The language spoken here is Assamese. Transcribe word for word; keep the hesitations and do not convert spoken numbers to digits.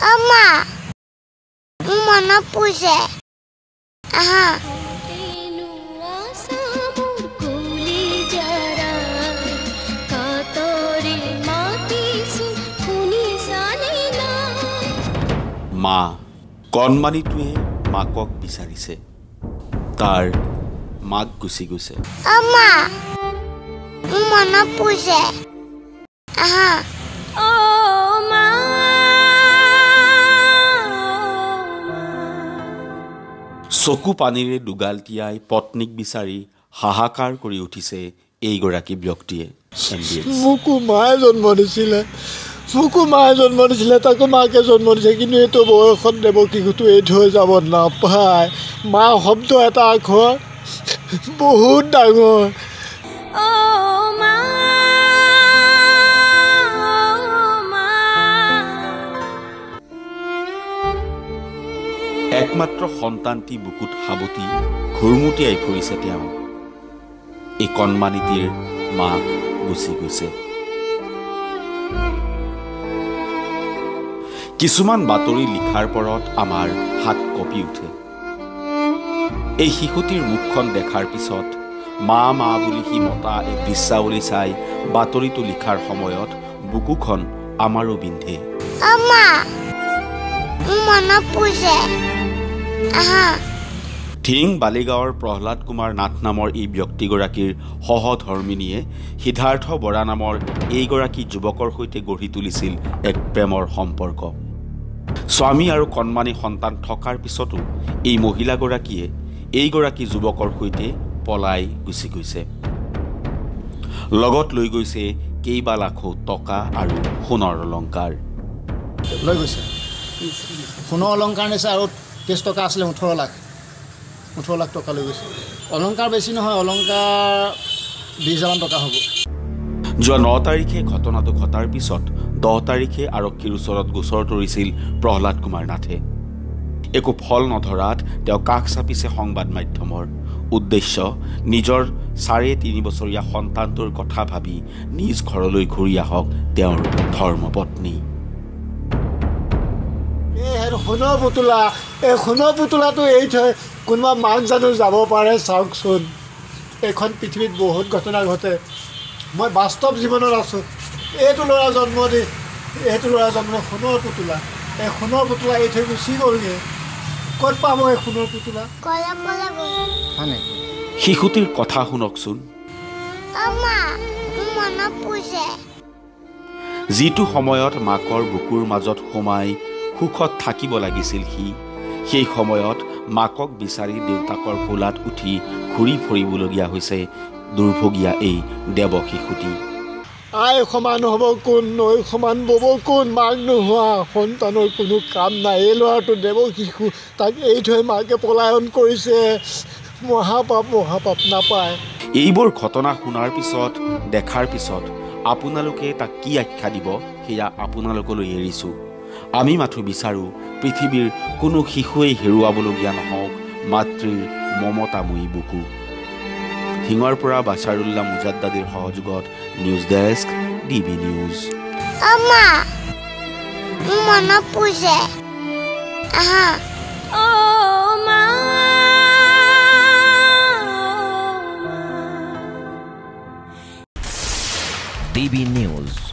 Amma, mana puse? Aha. মা কণমানিটোৱে মাকক বিচাৰিছে তাৰ মাক গুচি গৈছে আম্মা মনা পুছে আহা ও মা চকু পানীৰে দুগাল তিয়াই পত্নীক বিচাৰি হাহাকাৰ কৰি উঠিছে এইগৰাকী ব্যক্তিয়ে মোকো মায়ে জন্ম দিছিলে মোকো মায়ে জন্ম দিছিলে তাকো মাকে জন্ম দিছে কিন্তু এইটো বয়সত দেৱকীকোতো এই থৈ যাব নাপায় মা শব্দ এটা আখৰ বহুত ডাঙৰ একমাত্ৰ সন্তানটি বুকুত হাবতি ঘুৰমুটিয়াই ফুৰিছে তেওঁ এই কণমানিটিৰ মাক গুচি গৈছে কিছুমান বাতৰি লিখাৰ পৰত আমাৰ হাত কঁপি উঠে এই শিশুটিৰ মুখখন দেখাৰ পিছত মা মা বুলি সি মতা এই দৃশ্যাৱলী চাই বাতৰিটো লিখাৰ সময়ত বুকুখন আমাৰো বিন্ধে আম্মা মনা পুছে আহা ধিং বালিগাঁৱৰ প্ৰহ্লাদ কুমাৰ নাথ নামৰ এই ব্যক্তিগৰাকীৰ সহধৰ্মিনীয়ে সিদ্ধাৰ্থ বৰা নামৰ এইগৰাকী যুৱকৰ সৈতে গঢ়ি তুলিছিল এক প্ৰেমৰ সম্পৰ্ক স্বামী আৰু কণমানি সন্তান থকাৰ পিছতো এই মহিলাগৰাকীয়ে এইগৰাকী যুৱকৰ সৈতে পলাই গুচি গৈছে লগত লৈ গৈছে কেইবা লাখো টকা আৰু সোণৰ অলংকাৰ লৈ গৈছে সোণৰ অলংকাৰ নিছে আৰু কেছ টকা আছিলে ওঠৰ লাখ ওঠৰ লাখ টকা লৈ গৈছে অলংকাৰ বেছি নহয় অলংকাৰ বিশ হাজাৰ টকা হ'ব যোৱা ন তাৰিখে ঘটনাটো ঘটাৰ পিছত দহ তাৰিখে আৰক্ষীৰ ওচৰত গোচৰ তৰিছিল প্ৰহ্লাদ কুমাৰ নাথে একো ফল নধৰাত তেওঁ কাষ চাপিছে সংবাদ মাধ্যমৰ উদ্দেশ্য নিজৰ চাৰে তিনি বছৰীয়া সন্তানটোৰ কথা ভাবি নিজ ঘৰলৈ ঘূৰি আহক তেওঁৰ ধৰ্মপত্নী সোণৰ পুতলা এই সোণৰ পুতলাটো এই থৈ কোনোবা মাক জানো যাব পাৰে চাওকচোন এইখন পৃথিৱীত বহুত ঘটনা ঘটে মই বাস্তৱ জীৱনত আছোঁ এইটো ল'ৰা জন্ম দি এইটো ল'ৰা জন্ম সোণৰ পুতলা এই সোণৰ পুতলা এই থৈ গুচি গ'লগৈ ক'ত পাব এই সোণৰ পুতলা শিশুটিৰ কথা শুনকচোন যিটো সময়ত মাকৰ বুকুৰ মাজত সোমাই সুখত থাকিব লাগিছিল সি সেই সময়ত মাকক বিচাৰি দেউতাকৰ কোলাত উঠি ঘূৰি ফুৰিবলগীয়া হৈছে দুৰ্ভগীয়া এই দেৱ শিশুটি আই সমান হ'ব কোন নৈ সমান বব কোন মাক নোহোৱা সন্তানৰ কোনো কাম নাই এই ল'ৰাটো দেৱ শিশু তাক এই থৈ মাকে পলায়ন কৰিছে মহাপাপ মহাপাপ নাপায় এইবোৰ ঘটনা শুনাৰ পিছত দেখাৰ পিছত আপোনালোকে তাক কি আখ্যা দিব সেয়া আপোনালোকলৈ এৰিছোঁ আমি মাথো বিচাৰোঁ পৃথিৱীৰ কোনো শিশুৱেই হেৰুৱাবলগীয়া নহওক মাতৃৰ মমতাময়ী বুকু ধিঙৰ পৰা বাছাৰুল্লাহ মুজাদ্দাদিৰ সহযোগত নিউজ ডেস্ক ডিবি নিউজ আম্মা মনা পুছে আহা ও মা ডিবি নিউজ।